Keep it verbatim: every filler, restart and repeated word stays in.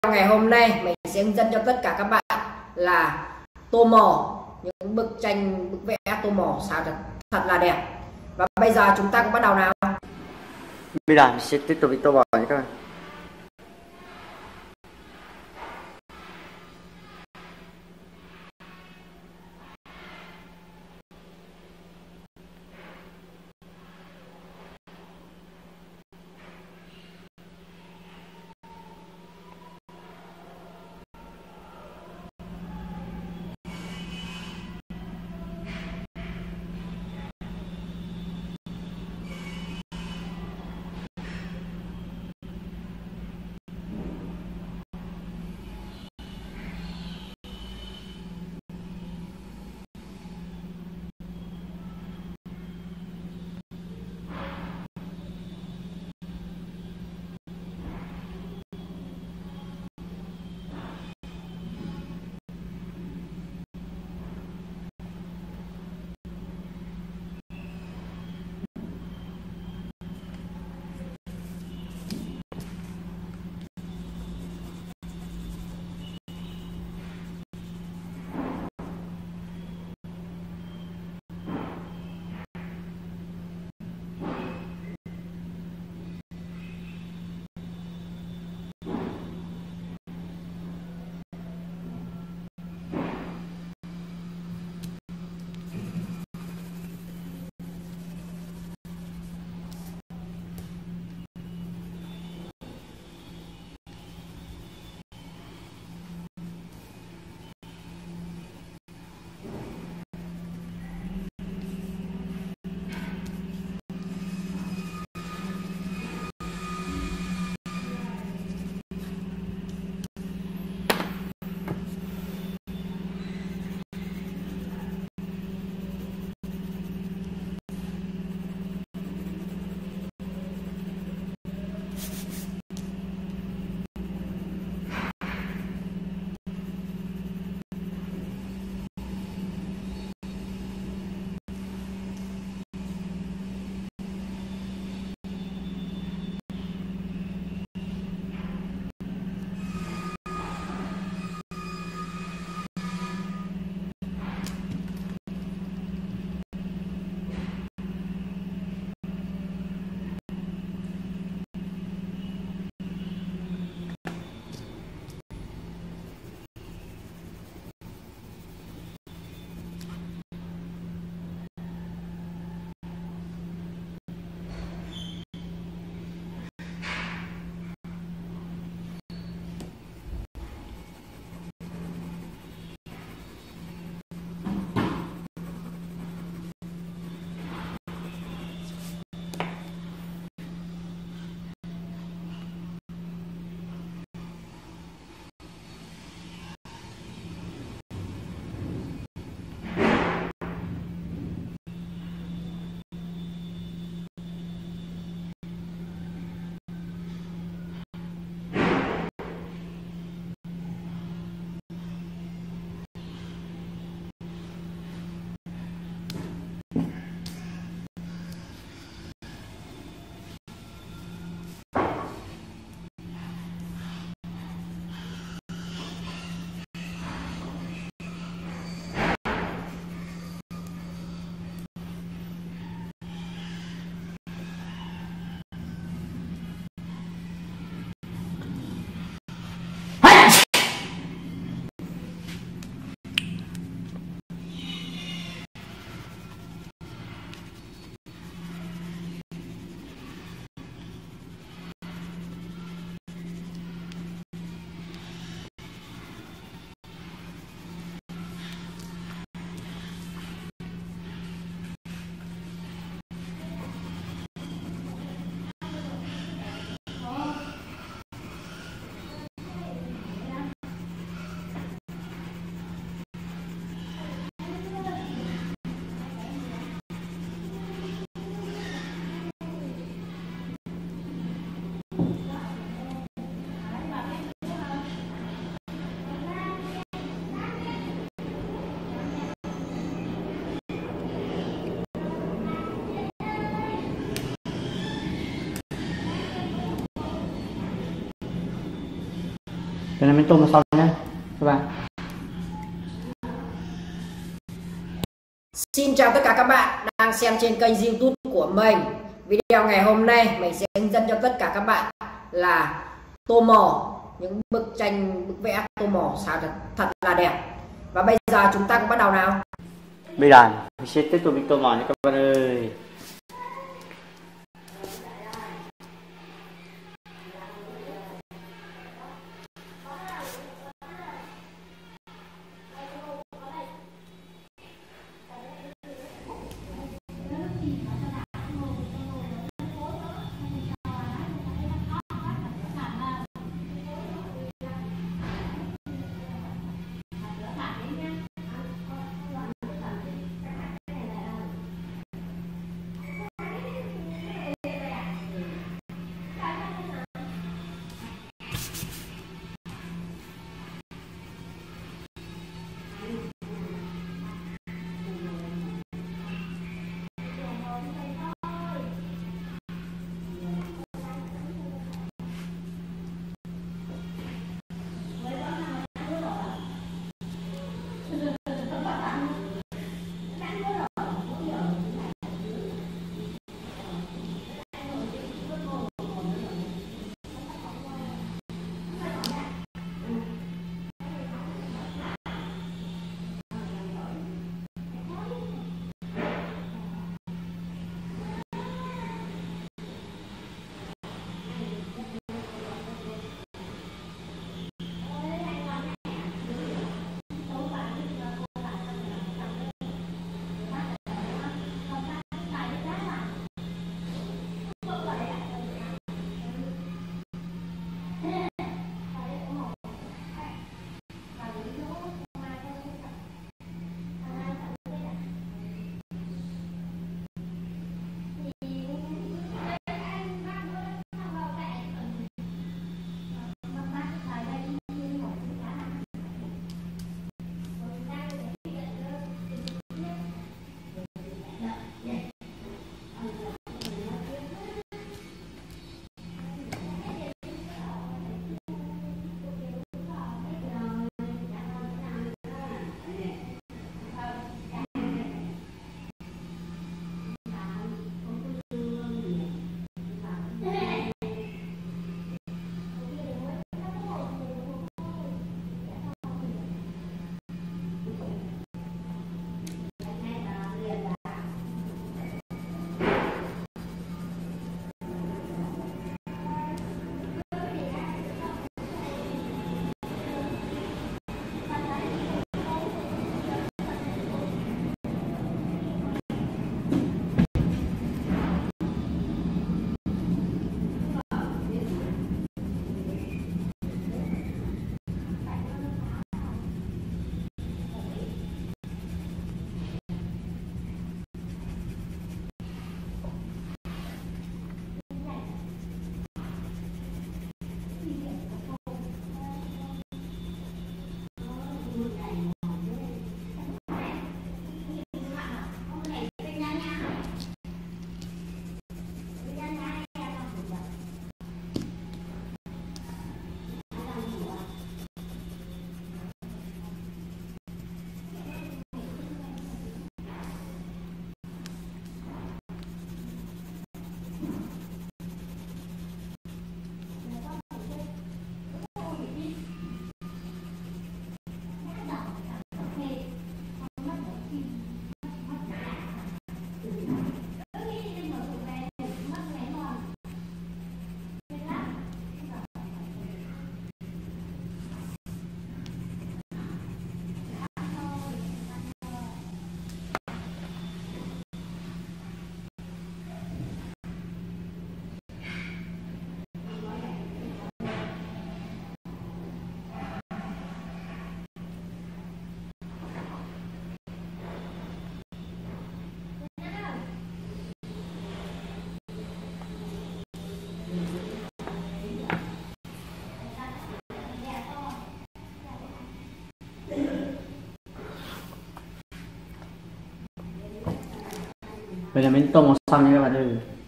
ngày hôm nay mình sẽ hướng dẫn cho tất cả các bạn là tô màu những bức tranh bức vẽ tô màu sao thật, thật là đẹp. Và bây giờ chúng ta cũng bắt đầu nào. Bây giờ mình sẽ tiếp tục đi tô màu nhé các bạn. Đây là miếng tôm xong nhé các bạn. Xin chào tất cả các bạn đang xem trên kênh YouTube của mình. Video ngày hôm nay mình sẽ hướng dẫn cho tất cả các bạn là tô màu, những bức tranh bức vẽ tô màu sao thật, thật là đẹp. Và bây giờ chúng ta cũng bắt đầu nào. Bây giờ mình sẽ tiếp tục với tô màu nha các bạn ơi. Bây giờ mình tô màu xanh nha các bạn ơi.